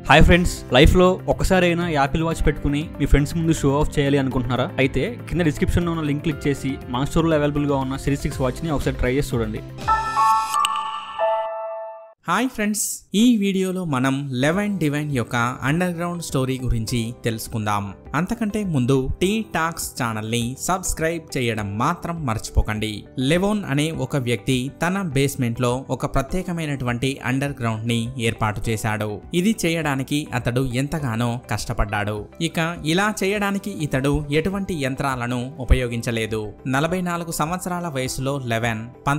Hi friends, లైఫ్లో ఒక్కసారైనా Apple Watch పెట్టుకుని మీ ఫ్రెండ్స్ ముందు షో ఆఫ్ చేయాలి అనుకుంటున్నారా? అయితే కింద డిస్క్రిప్షన్లో ఉన్న లింక్ క్లిక్ చేసి మన స్టోర్లో అవైలబుల్గా ఉన్న సిరీస్ 6 వాచ్ని ఒకసారి ట్రై చేసి చూడండి. హాయ్ ఫ్రెండ్స్, ఈ వీడియోలో మనం లెవెన్ డివైన్ యొక్క అండర్ గ్రౌండ్ స్టోరీ గురించి తెలుసుకుందాం. అంతకంటే ముందు టీ టాక్స్ ఛానల్ని సబ్స్క్రైబ్ చేయడం మాత్రం మర్చిపోకండి. లెవెన్ అనే ఒక వ్యక్తి తన బేస్మెంట్లో ఒక ప్రత్యేకమైనటువంటి అండర్ గ్రౌండ్ ని ఏర్పాటు చేశాడు. ఇది చేయడానికి అతడు ఎంతగానో కష్టపడ్డాడు. ఇక ఇలా చేయడానికి ఇతడు ఎటువంటి యంత్రాలను ఉపయోగించలేదు. 44 సంవత్సరాల వయసులో లెవెన్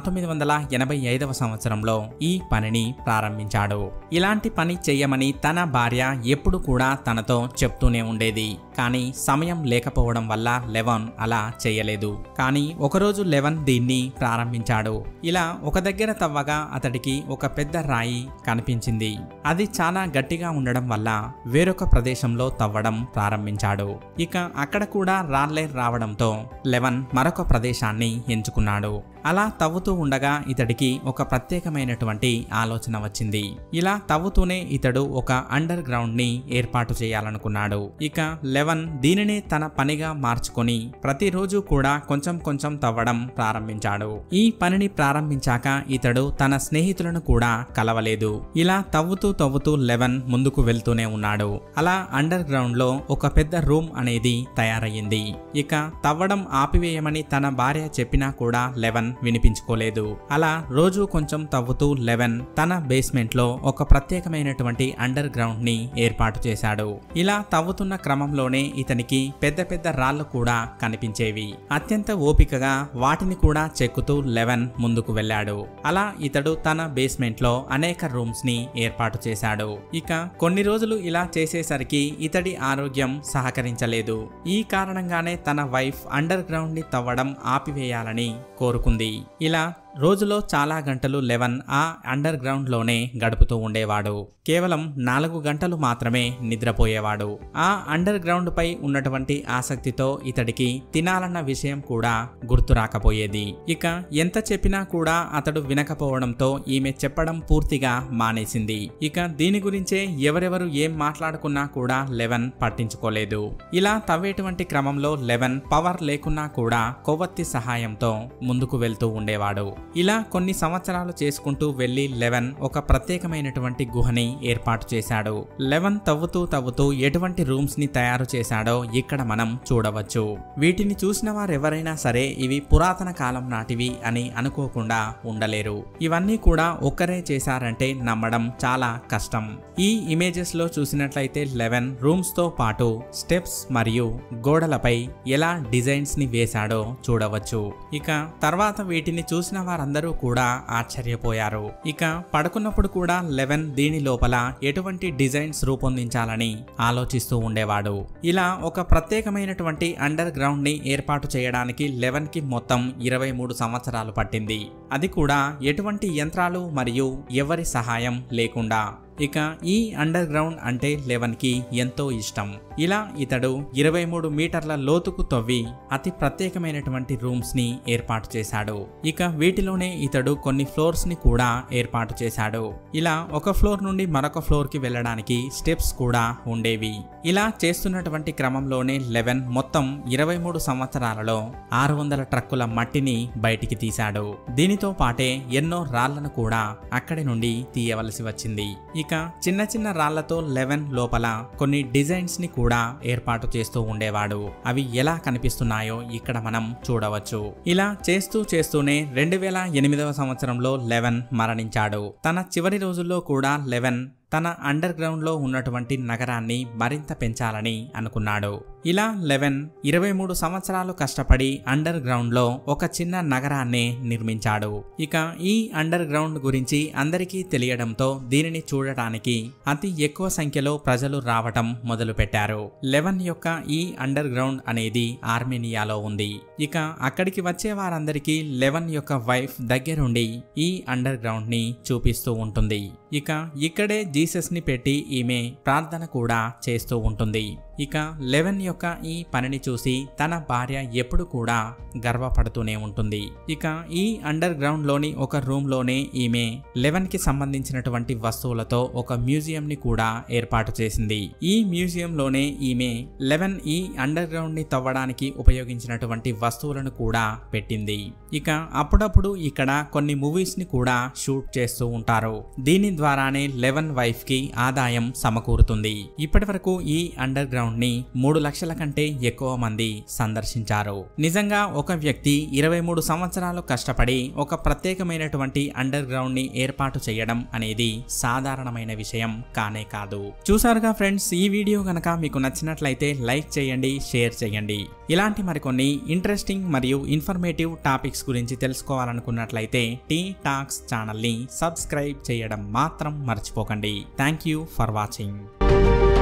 1985వ సంవత్సరంలో ఈ పనిని ప్రారంభించాడు. ఇలాంటి పని చెయ్యమని తన భార్య ఎప్పుడు కూడా తనతో చెప్తూనే ఉండేది. కానీ సమయం లేకపోవడం వల్ల లెవెన్ అలా చేయలేదు. కానీ ఒకరోజు లెవెన్ దీన్ని ప్రారంభించాడు. ఇలా ఒక దగ్గర తవ్వగా అతడికి ఒక పెద్ద రాయి కనిపించింది. అది చాలా గట్టిగా ఉండడం వల్ల వేరొక ప్రదేశంలో తవ్వడం ప్రారంభించాడు. ఇక అక్కడ కూడా రాళ్లే రావడంతో లెవెన్ మరొక ప్రదేశాన్ని ఎంచుకున్నాడు. అలా తవ్వుతూ ఉండగా ఇతడికి ఒక ప్రత్యేకమైనటువంటి ఆలోచన వచ్చింది. ఇలా తవ్వుతూనే ఇతడు ఒక అండర్ గ్రౌండ్ ని ఏర్పాటు చేయాలనుకున్నాడు. ఇక లెవెన్ దీనినే తన పనిగా మార్చుకొని ప్రతిరోజు కూడా కొంచెం కొంచెం తవ్వడం ప్రారంభించాడు. ఈ పనిని ప్రారంభించాక ఇతడు తన స్నేహితులను కూడా కలవలేదు. ఇలా తవ్వుతూ లెవెన్ ముందుకు వెళ్తూనే ఉన్నాడు. అలా అండర్ గ్రౌండ్ లో ఒక పెద్ద రూమ్ అనేది తయారయ్యింది. ఇక తవ్వడం ఆపివేయమని తన భార్య చెప్పినా కూడా లెవెన్ వినిపించుకోలేదు. అలా రోజు కొంచెం తవ్వుతూ లెవెన్ తన బేస్మెంట్ లో ఒక ప్రత్యేకమైనటువంటి అండర్ గ్రౌండ్ ని ఏర్పాటు చేశాడు. ఇలా తవ్వుతున్న క్రమంలోనే ఇతనికి పెద్ద పెద్ద రాళ్లు కూడా కనిపించేవి. అత్యంత ఓపికగా వాటిని కూడా చెక్కుతూ లెవెన్ ముందుకు వెళ్ళాడు. అలా ఇతడు తన బేస్మెంట్ లో అనేక రూమ్స్ ని ఏర్పాటు చేశాడు. ఇక కొన్ని రోజులు ఇలా చేసేసరికి ఇతడి ఆరోగ్యం సహకరించలేదు. ఈ కారణంగానే తన వైఫ్ అండర్ గ్రౌండ్ ని తవ్వడం ఆపివేయాలని కోరుకుంది. ఇలా రోజులో చాలా గంటలు లెవెన్ ఆ అండర్ గ్రౌండ్ లోనే గడుపుతూ ఉండేవాడు. కేవలం 4 గంటలు మాత్రమే నిద్రపోయేవాడు. ఆ అండర్ గ్రౌండ్ పై ఉన్నటువంటి ఆసక్తితో ఇతడికి తినాలన్న విషయం కూడా గుర్తు రాకపోయేది. ఇక ఎంత చెప్పినా కూడా అతడు వినకపోవడంతో ఈమె చెప్పడం పూర్తిగా మానేసింది. ఇక దీని గురించే ఎవరెవరు ఏం మాట్లాడుకున్నా కూడా లెవెన్ పట్టించుకోలేదు. ఇలా తవ్వేటువంటి క్రమంలో లెవెన్ పవర్ లేకున్నా కూడా కొవ్వొత్తి సహాయంతో ముందుకు వెళ్తూ ఉండేవాడు. ఇలా కొన్ని సంవత్సరాలు చేసుకుంటూ వెళ్లి లెవెన్ ఒక ప్రత్యేకమైనటువంటి గుహని ఏర్పాటు చేశాడు. లెవెన్ తవ్వుతూ ఎటువంటి రూమ్స్ ని తయారు చేశాడో ఇక్కడ మనం చూడవచ్చు. వీటిని చూసిన వారెవరైనా సరే ఇవి పురాతన కాలం నాటివి అని అనుకోకుండా ఉండలేరు. ఇవన్నీ కూడా ఒక్కరే చేశారంటే నమ్మడం చాలా కష్టం. ఈ ఇమేజెస్ లో చూసినట్లయితే లెవెన్ రూమ్స్ తో పాటు స్టెప్స్ మరియు గోడలపై ఎలా డిజైన్స్ ని వేశాడో చూడవచ్చు. ఇక తర్వాత వీటిని చూసిన వారందరూ కూడా ఆశ్చర్యపోయారు. ఇక పడుకున్నప్పుడు కూడా లెవెన్ దీని లోపల ఎటువంటి డిజైన్స్ రూపొందించాలని ఆలోచిస్తూ ఉండేవాడు. ఇలా ఒక ప్రత్యేకమైనటువంటి అండర్ గ్రౌండ్ ని ఏర్పాటు చేయడానికి లెవెన్ కి మొత్తం 23 సంవత్సరాలు పట్టింది. అది కూడా ఎటువంటి యంత్రాలు మరియు ఎవరి సహాయం లేకుండా. ఇక ఈ అండర్ గ్రౌండ్ అంటే లెవెన్ కి ఎంతో ఇష్టం. ఇలా ఇతడు 23 మీటర్ల లోతుకు తవ్వి అతి ప్రత్యేకమైనటువంటి రూమ్స్ ని ఏర్పాటు చేశాడు. ఇక వీటిలోనే ఇతడు కొన్ని ఫ్లోర్స్ ని కూడా ఏర్పాటు చేశాడు. ఇలా ఒక ఫ్లోర్ నుండి మరొక ఫ్లోర్ కి వెళ్ళడానికి స్టెప్స్ కూడా ఉండేవి. ఇలా చేస్తున్నటువంటి క్రమంలోనే లెవెన్ మొత్తం 23 సంవత్సరాలలో 600 ట్రక్కుల మట్టిని బయటికి తీశాడు. దీనితో పాటే ఎన్నో రాళ్లను కూడా అక్కడి నుండి తీయవలసి వచ్చింది. ఇక చిన్న చిన్న రాళ్లతో లెవెన్ లోపల కొన్ని డిజైన్స్ ని కూడా ఏర్పాటు చేస్తూ ఉండేవాడు. అవి ఎలా కనిపిస్తున్నాయో ఇక్కడ మనం చూడవచ్చు. ఇలా చేస్తూనే 2008వ సంవత్సరంలో లెవెన్ మరణించాడు. తన చివరి రోజుల్లో కూడా లెవెన్ తన అండర్ గ్రౌండ్ లో ఉన్నటువంటి నగరాన్ని మరింత పెంచాలని అనుకున్నాడు. ఇలా లెవెన్ 23 సంవత్సరాలు కష్టపడి అండర్ గ్రౌండ్ లో ఒక చిన్న నగరాన్ని నిర్మించాడు. ఇక ఈ అండర్ గ్రౌండ్ గురించి అందరికీ తెలియడంతో దీనిని చూడటానికి అతి ఎక్కువ సంఖ్యలో ప్రజలు రావటం మొదలు పెట్టారు. లెవెన్ యొక్క ఈ అండర్ గ్రౌండ్ అనేది ఆర్మేనియాలో ఉంది. ఇక అక్కడికి వచ్చే వారందరికీ లెవెన్ యొక్క వైఫ్ దగ్గరుండి ఈ అండర్ గ్రౌండ్ ని చూపిస్తూ ఉంటుంది. ఇక ఇక్కడే జీసస్ ని పెట్టి ఈమె ప్రార్థన కూడా చేస్తూ ఉంటుంది. ఇక లెవెన్ యొక్క ఈ పనిని చూసి తన భార్య ఎప్పుడు కూడా గర్వపడుతూనే ఉంటుంది. ఇక ఈ అండర్ గ్రౌండ్ లోని ఒక రూమ్ లోనే ఈమె లెవెన్ కి సంబంధించినటువంటి వస్తువులతో ఒక మ్యూజియం ని కూడా ఏర్పాటు చేసింది. ఈ మ్యూజియం లోనే ఈమె లెవెన్ ఈ అండర్ గ్రౌండ్ ని తవ్వడానికి ఉపయోగించినటువంటి వస్తువులను కూడా పెట్టింది. ఇక అప్పుడప్పుడు ఇక్కడ కొన్ని మూవీస్ ని కూడా షూట్ చేస్తూ ఉంటారు. దీని ద్వారానే లెవెన్ వైఫ్ కి ఆదాయం సమకూరుతుంది. ఇప్పటి వరకు ఈ అండర్ గ్రౌండ్ ని 3 లక్షల కంటే ఎక్కువ మంది సందర్శించారు. నిజంగా ఒక వ్యక్తి 23 సంవత్సరాలు కష్టపడి ఒక ప్రత్యేకమైనటువంటి అండర్ గ్రౌండ్ ని ఏర్పాటు చేయడం అనేది సాధారణమైన విషయం కానే కాదు. చూసారుగా ఫ్రెండ్స్, ఈ వీడియో గనక మీకు నచ్చినట్లయితే లైక్ చేయండి, షేర్ చేయండి. ఇలాంటి మరికొన్ని ఇంట్రెస్టింగ్ మరియు ఇన్ఫర్మేటివ్ టాపిక్స్ గురించి తెలుసుకోవాలనుకున్నట్లయితే టీ టాక్స్ ఛానల్ ని సబ్స్క్రైబ్ చేయడం మాత్రం మర్చిపోకండి. Thank you for watching.